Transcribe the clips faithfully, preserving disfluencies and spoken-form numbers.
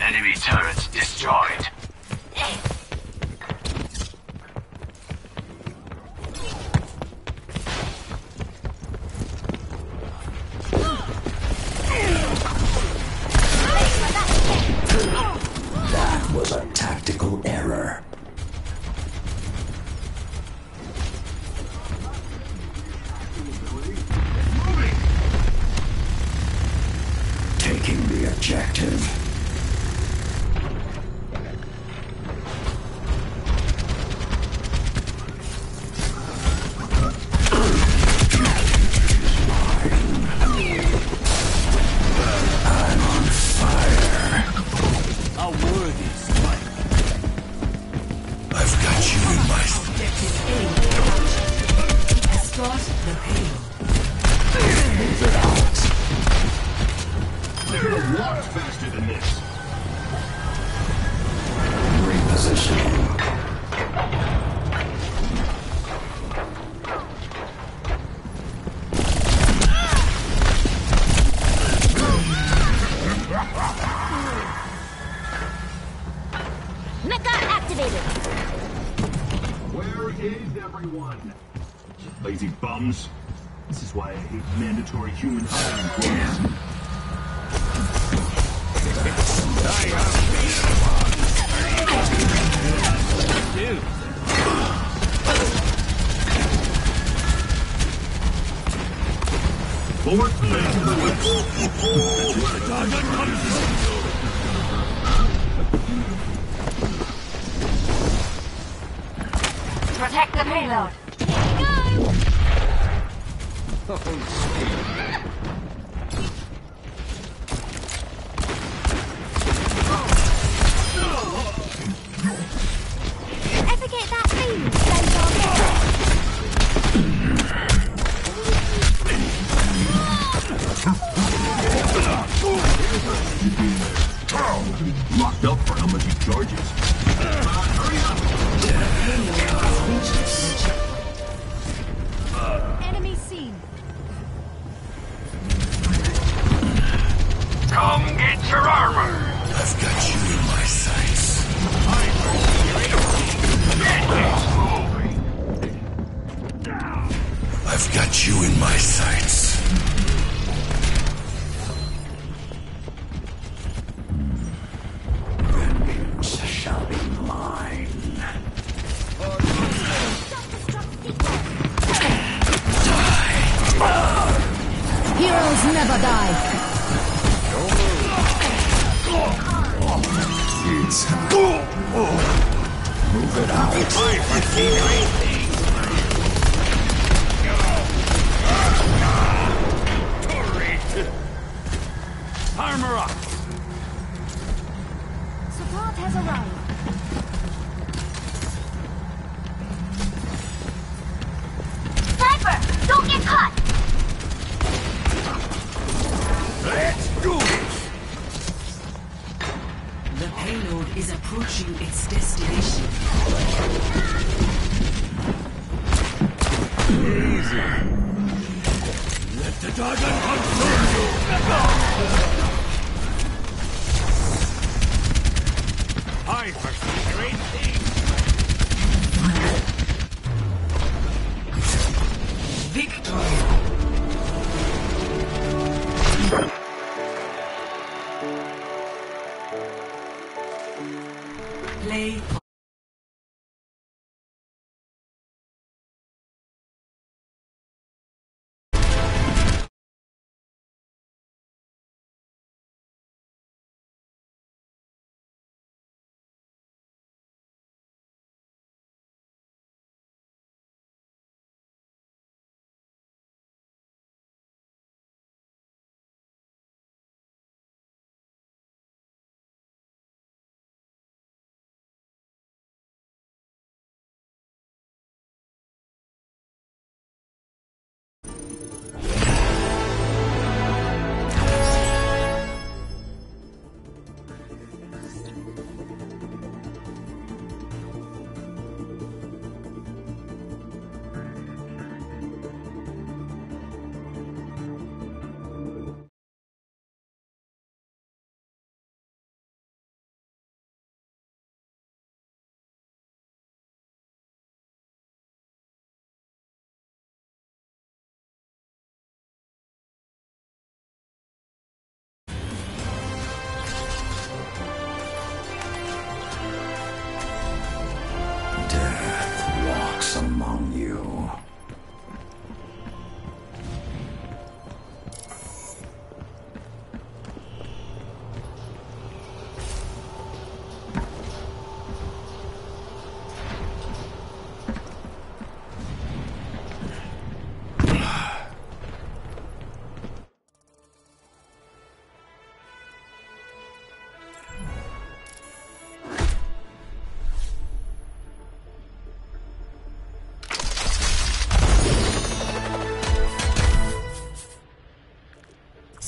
Enemy turret destroyed. That was a tactical error. Taking the objective. Faster than this. Repositioning. Mecha activated. Where is everyone? Lazy bums. This is why I hate mandatory human hiring quotas. Forward, face to the west. Protect the payload. Ever get that feeling? Locked up for how much he charges. Hurry up! Enemy seen. Come get your armor! I've got you in my sights. I've got you in my sights. Vengeance shall be mine. Heroes never die. It's move it out. Armor up! Support has arrived. Sniper! Don't get caught! Let's do this! The payload is approaching its destination. Easy. Let the dragon consume you! I foresee great things! Victory! Play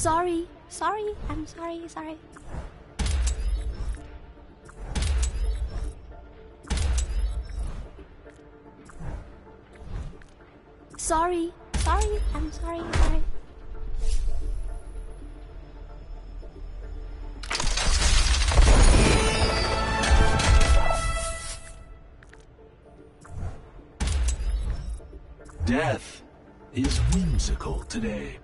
Sorry, sorry, I'm sorry, sorry. Sorry, sorry, I'm sorry, sorry. Death is whimsical today.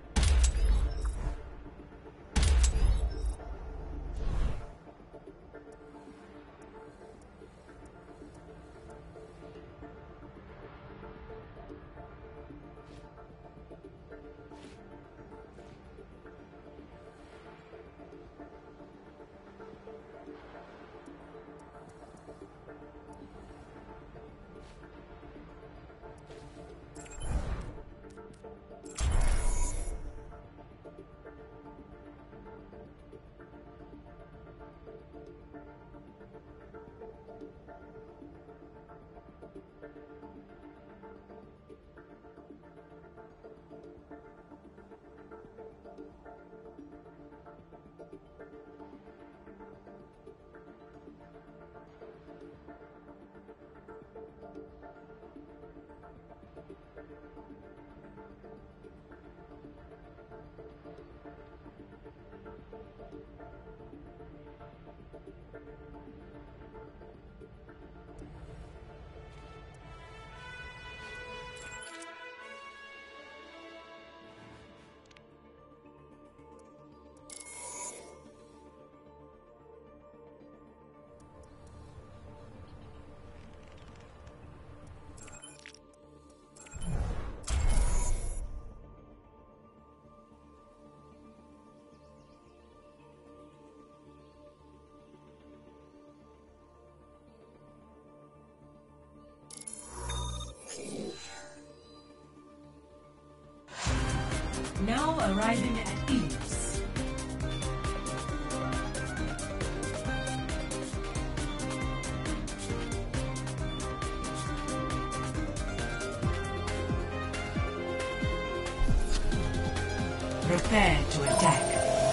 Now arriving at Eos. Prepare to attack.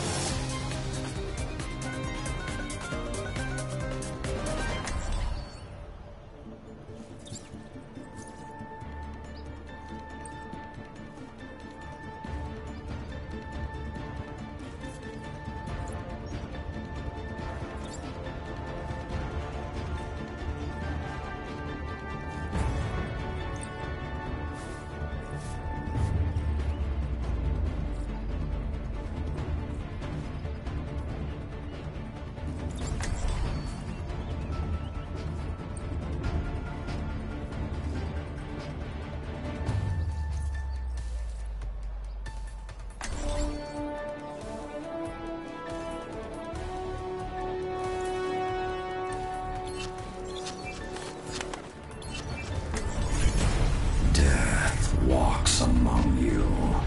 Walks among you.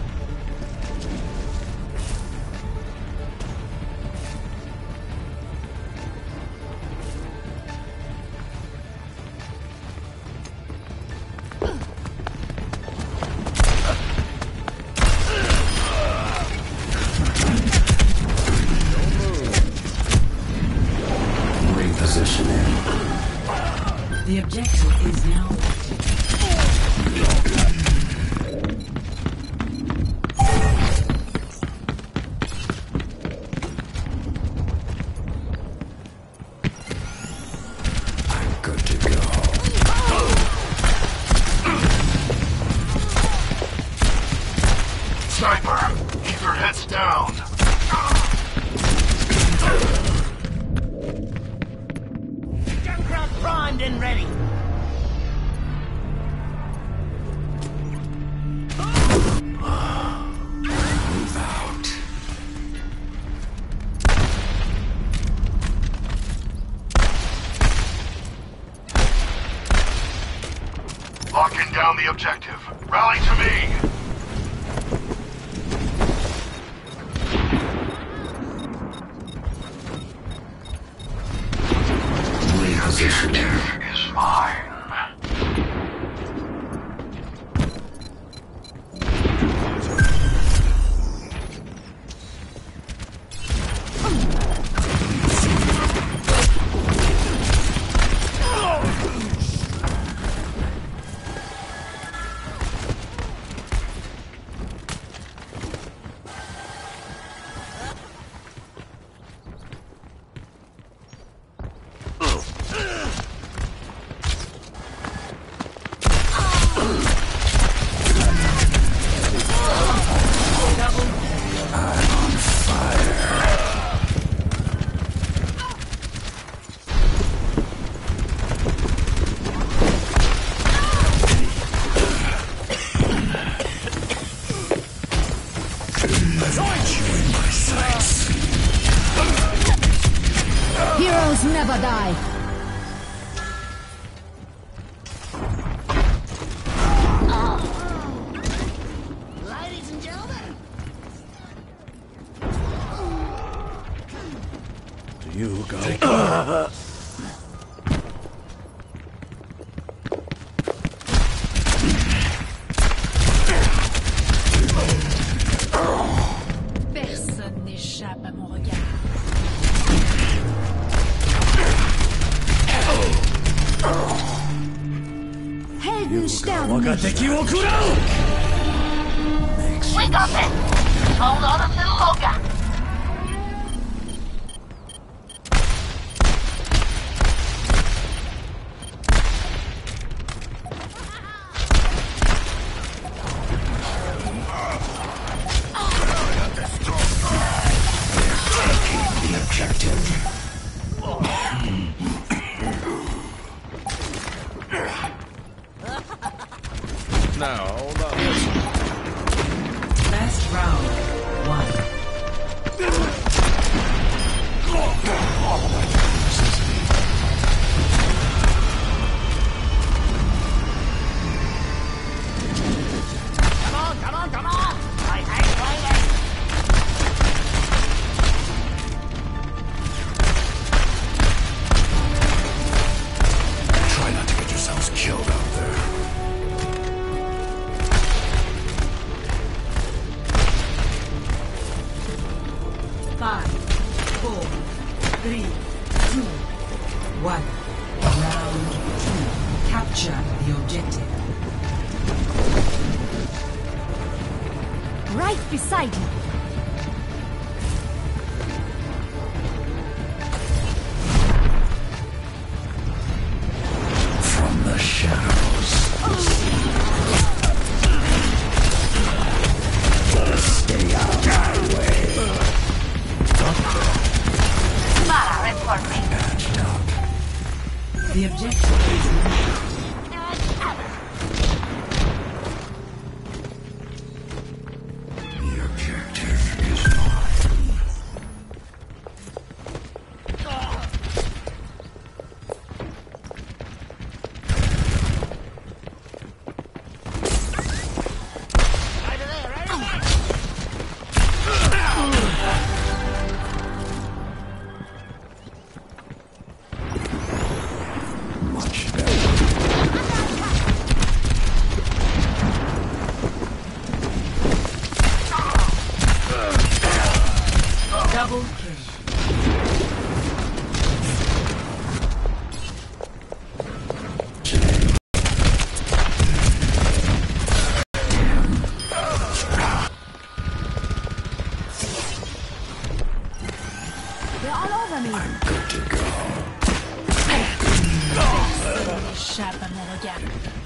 Repositioning. The objective is now Sniper, keep your heads down. Junkrat primed and ready. Move out. Locking down the objective. Rally to me. Repositioning. Is mine. Heroes never die. Ladies and gentlemen, You go. Personne n'échappe à mon regard. Helden sterben 我が nicht. 敵を食らう we got this. Hold on a little longer. The objective. Now, hold on. Last round. One. Come on, come on, come on. Wait, wait, wait, wait. Try not to get yourselves killed out there. Five, four, three, two, one. Round two. Capture the objective. Right beside you. From the shadows. Stay out of my way. Mara, report me. Patched up. The objective is now. The objective is mine. Right there, right there. Much better. Double kill. They're all over me. Good to go. Échappe à mon regard.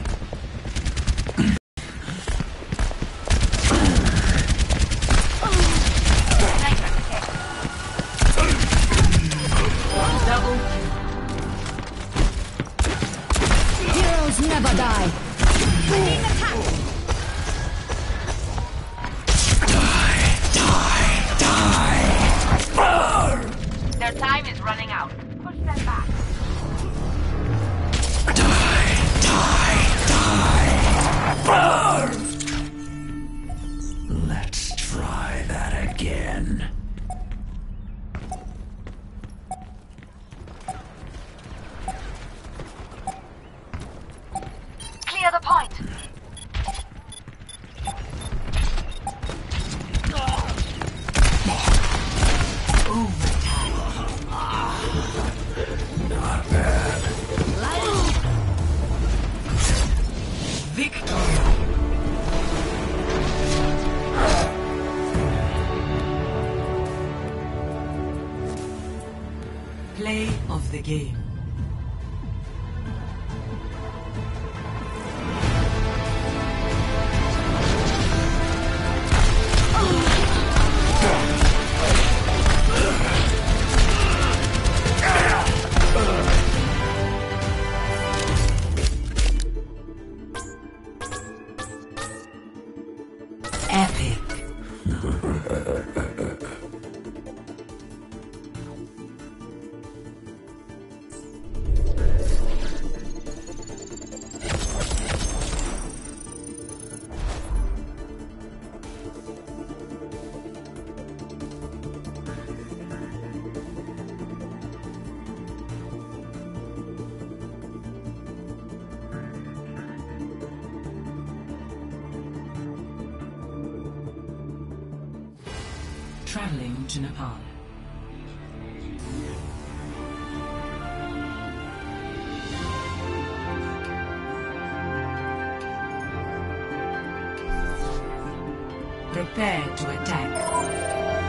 Double kill. Heroes never die. Being attacked. Their time is running out. Push them back. Let's try that again. Clear the point. Not bad. Victory. Play of the game. Epic. traveling to Nepal. Prepare to attack.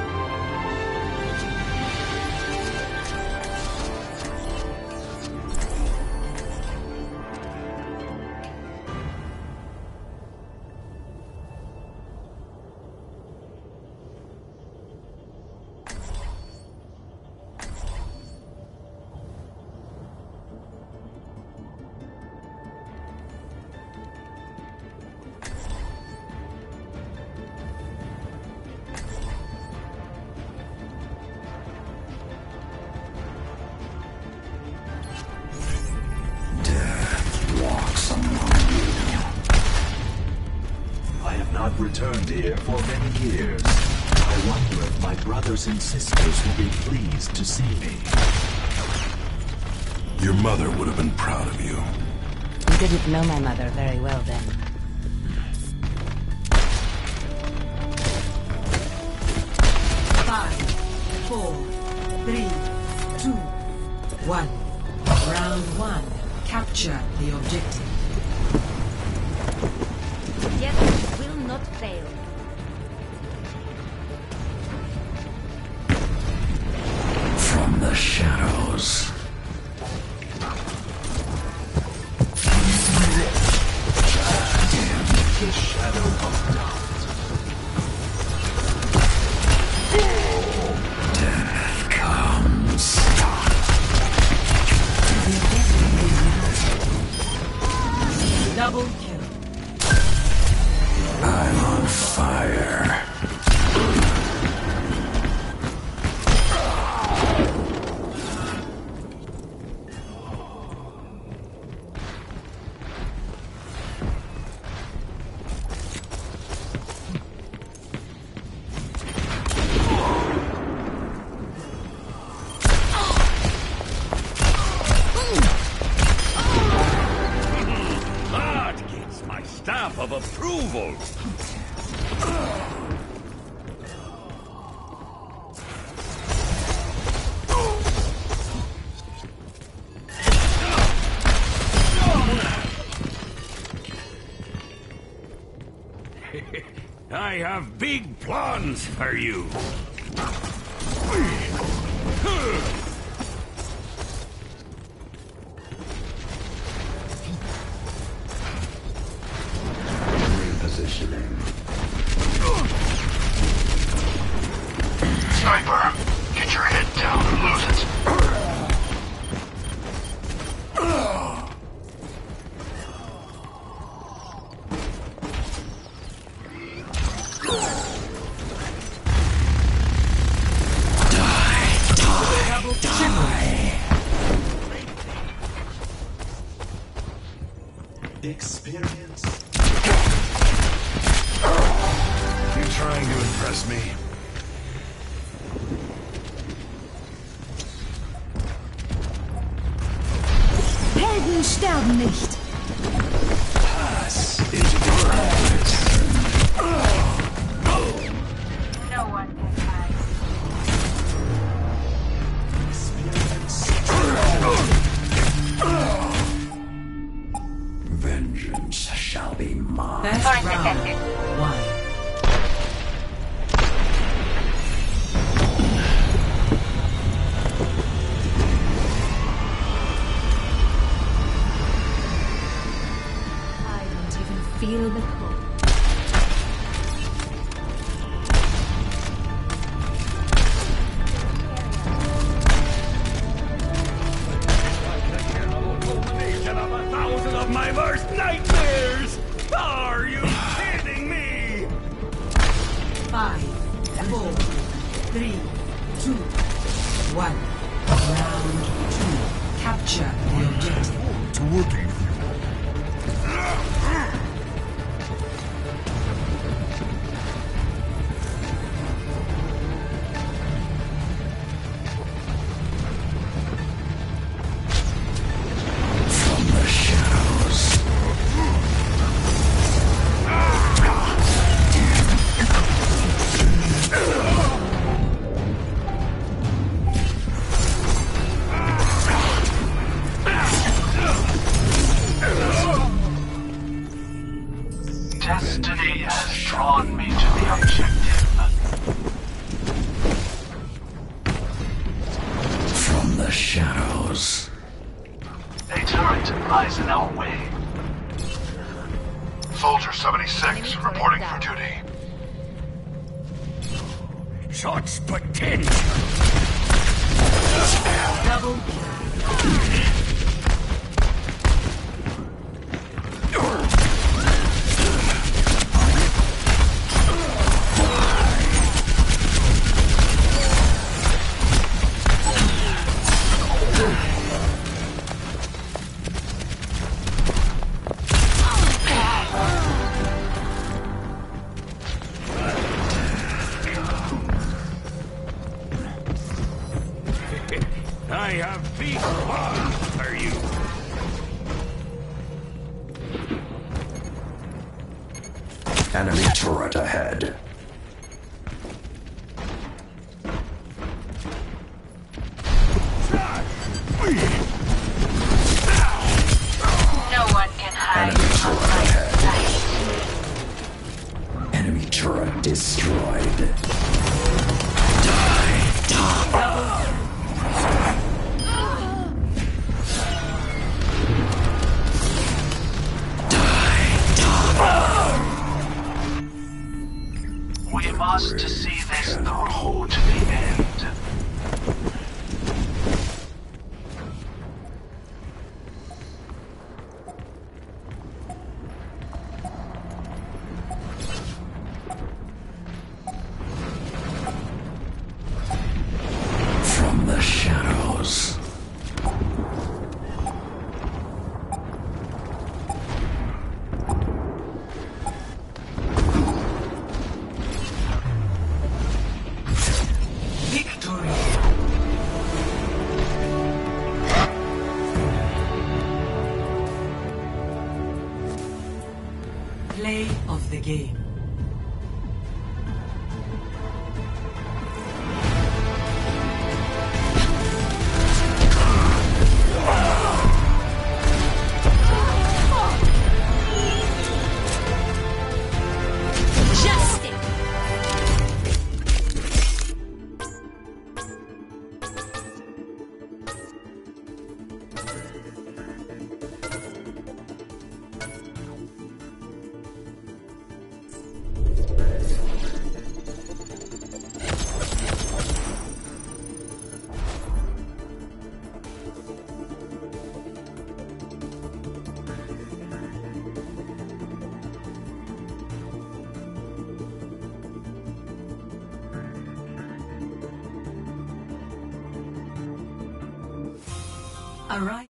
Returned here for many years. I wonder if my brothers and sisters will be pleased to see me. Your mother would have been proud of you. You didn't know my mother very well then. Five, four, three, two, one. Round one. Capture the objective. Yes, will not fail. From the shadows. The shadow of doubt. Death comes. Double kill. I'm on fire. That gets my stamp of approval. I have big plans for you. Repositioning. Sniper, get your head down and lose it. Experience. You trying to impress me? Helden sterben nicht. Pass into the light. No one can hide. Vengeance shall be mine. First Turret round. detected. One. I don't even feel the cold. Culmination of a thousand of my worst nightmares! Are you kidding me? Five, four, three, two, one. Round two. Capture the objective. To working with you. From the shadows. the shadows. A turret lies in our way. Soldier seventy-six reporting for duty. Shots potential. Double I have big fun for you. Enemy turret ahead. No one can hide Enemy from turret my sight. ahead. Enemy turret destroyed. We must see this through to the end. From the shadows. victory. Play of the game. Justice! Alright.